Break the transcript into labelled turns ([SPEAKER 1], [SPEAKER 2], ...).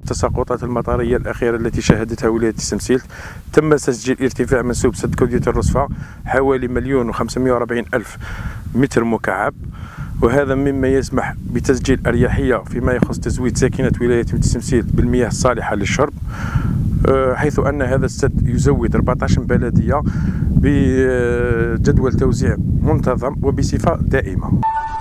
[SPEAKER 1] التساقطات المطرية الأخيرة التي شهدتها ولاية تسمسيل تم تسجيل ارتفاع منسوب سد كودية الرصفة حوالي 1,540,000 متر مكعب، وهذا مما يسمح بتسجيل أريحية فيما يخص تزويد ساكنة ولاية تسمسيل بالمياه الصالحة للشرب، حيث أن هذا السد يزود 14 بلدية بجدول توزيع منتظم وبصفة دائمة.